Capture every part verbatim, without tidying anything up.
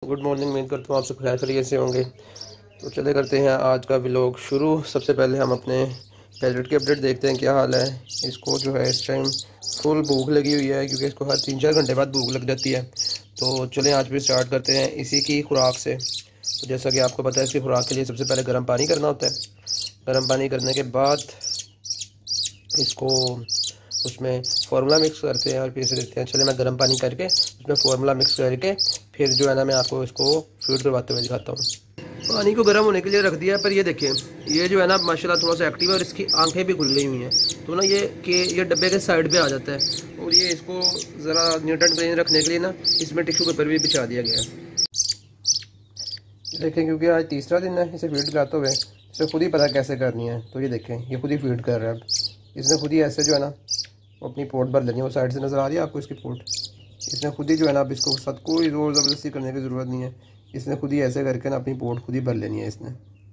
Good morning. उम्मीद करता हूँ आप सब खैर खैरियत से होंगे। तो चले करते हैं आज का व्लॉग शुरू। सबसे पहले हम अपने पैरेट की अपडेट देखते हैं क्या हाल है। इसको जो है इस टाइम फुल भूख लगी हुई है क्योंकि इसको हर तीन चार घंटे बाद भूख लग जाती है। तो चलें आज भी स्टार्ट करते हैं इसी की खुराक से। तो जैसा कि आपको पता है इसकी खुराक के लिए सबसे पहले गर्म पानी करना होता है। गर्म पानी करने के बाद इसको उसमें फार्मूला मिक्स करते हैं और फिर से देखते हैं। चले मैं गर्म पानी करके उसमें फार्मूला मिक्स करके फिर जो है ना मैं आपको इसको फीड करवाते हुए दिखाता हूँ। पानी को गर्म होने के लिए रख दिया है, पर ये देखिए ये जो है ना माशाल्लाह थोड़ा सा एक्टिव है और इसकी आंखें भी खुल गई हुई हैं। तो ना ये कि ये डब्बे के साइड पे आ जाता है और ये इसको ज़रा न्यूट्रन क्लीन रखने के लिए ना इसमें टिश्यू पेपर भी बिछा दिया गया है। देखें क्योंकि आज तीसरा दिन है इसे फीड कराते हुए, इसे खुद ही पता कैसे करनी है। तो ये देखें ये खुद ही फीड कर रहा है। इसने खुद ही ऐसे जो है ना अपनी पोट भर लेनी है। वो साइड से नज़र आ रही है आपको इसकी पोट। इसने खुद ही जो है ना अब इसको साथ कोई ज़ोर ज़बरदस्ती करने की ज़रूरत नहीं है। इसने खुद ही ऐसे करके ना अपनी पोट खुद ही भर लेनी है इसने।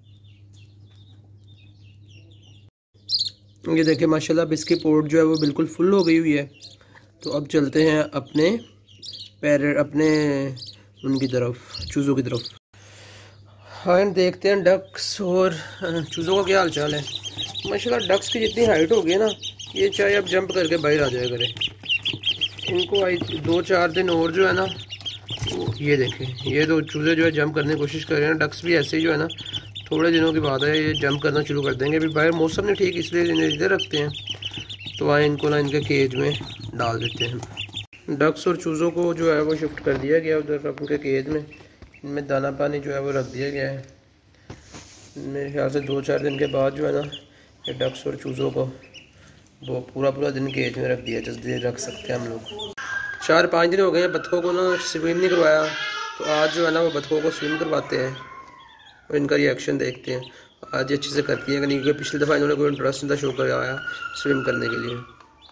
ये देखिए माशाल्लाह अब इसकी पोट जो है वो बिल्कुल फुल हो गई हुई है। तो अब चलते हैं अपने पैरेट अपने उनकी तरफ चूज़ों की तरफ। हाँ देखते हैं डक्स और चूज़ों का क्या हाल चाल है। माशाल्लाह डक्स की जितनी हाइट हो गई ना ये चाहे अब जंप करके बाहर आ जाया करे। इनको आई दो चार दिन और जो है ना तो ये देखें ये दो चूज़े जो है जंप करने की कोशिश कर रहे हैं। डक्स भी ऐसे ही जो है ना थोड़े दिनों के बाद है ये जंप करना शुरू कर देंगे। अभी बाहर मौसम नहीं ठीक इसलिए इन्हें इधर रखते हैं। तो आए इनको ना इनके केज में डाल देते हैं। डक्स और चूज़ों को जो है वो शिफ्ट कर दिया गया उधर उनके केज में। इनमें दाना पानी जो है वो रख दिया गया है। मेरे ख्याल से दो चार दिन के बाद जो है ना ये डक्स और चूज़ों को वो पूरा पूरा दिन केज में रख दिया जल्दी रख सकते हैं हम लोग। चार पाँच दिन हो गए हैं बतखों को ना स्विम नहीं करवाया। तो आज जो है ना वो बतखों को स्विम करवाते हैं और इनका रिएक्शन देखते हैं आज अच्छे से करती है कि नहीं। क्योंकि पिछली दफ़ा इन्होंने कोई इंटरेस्ट नहीं था शो करवाया स्विम करने के लिए।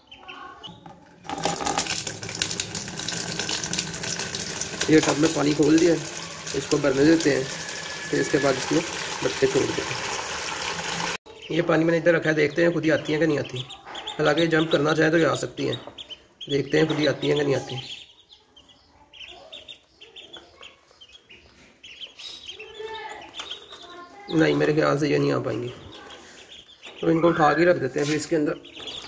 ये टब में पानी खोल दिया इसको भरने देते हैं फिर इसके बाद इसमें बच्चे छोड़ देते हैं। ये पानी मैंने इधर रखा है देखते हैं खुद ही आती हैं कि नहीं आती। हालांकि जंप करना चाहें तो ये आ सकती हैं। देखते हैं खुद ही आती हैं कि नहीं आती। नहीं मेरे ख्याल से ये नहीं आ पाएंगी। तो इनको उठा के रख देते हैं फिर इसके अंदर।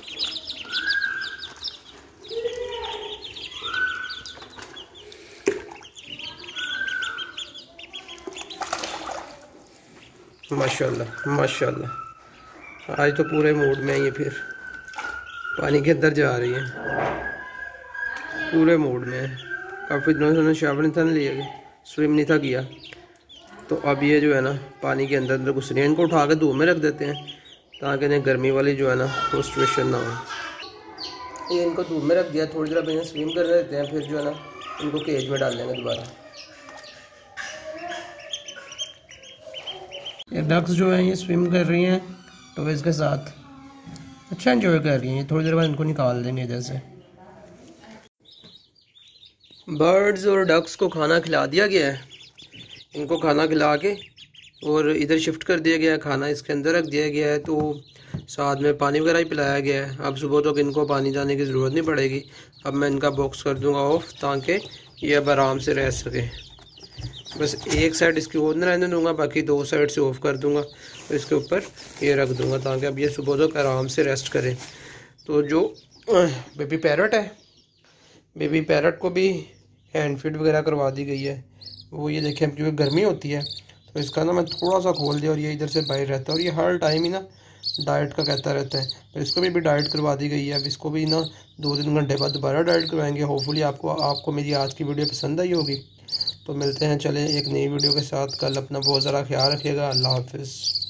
माशाल्लाह माशाल्लाह आज तो पूरे मूड में ये फिर पानी के अंदर जा रही है पूरे मूड में। काफ़ी दिनों से उन्होंने शावर नहीं था लिया स्विम नहीं था किया। तो अब ये जो है ना पानी के अंदर अंदर घुस रही है। इनको उठा के धूप में रख देते हैं ताकि इन्हें गर्मी वाली जो है ना वो सिचुएशन ना हो। ये इनको धूप में रख दिया थोड़ी देर अब इन्हें स्विम कर देते हैं फिर जो है ना इनको केज में डाल देंगे दोबारा। ये डक्स जो है ये स्विम कर रही हैं टॉयज़ के साथ अच्छा एंजॉय कर रही हैं। थोड़ी देर बाद इनको निकाल देंगे इधर से। बर्ड्स और डक्स को खाना खिला दिया गया है। इनको खाना खिला के और इधर शिफ्ट कर दिया गया है। खाना इसके अंदर रख दिया गया है तो साथ में पानी वगैरह ही पिलाया गया है। अब सुबह तक इनको पानी जाने की ज़रूरत नहीं पड़ेगी। अब मैं इनका बॉक्स कर दूंगा ऑफ ताकि ये अब आराम से रह सके। बस एक साइड इसकी ऑन रहने दूंगा बाकी दो साइड से ऑफ कर दूंगा और इसके ऊपर ये रख दूंगा ताकि अब ये सुबह तक आराम से रेस्ट करें। तो जो बेबी पैरट है बेबी पैरट को भी हैंड फीड वगैरह करवा दी गई है। वो ये देखें क्योंकि गर्मी होती है तो इसका ना मैं थोड़ा सा खोल दिया और ये इधर से बाहर रहता है और ये हर टाइम ही ना डाइट का कहता रहता है। तो इसको भी, भी डाइट करवा दी गई है। अब इसको भी ना दो तीन घंटे बाद दोबारा डाइट करवाएंगे। होपफुली आपको आपको मेरी आज की वीडियो पसंद आई होगी। तो मिलते हैं चले एक नई वीडियो के साथ कल। अपना बहुत ज़रा ख्याल रखिएगा। अल्लाह हाफिज़।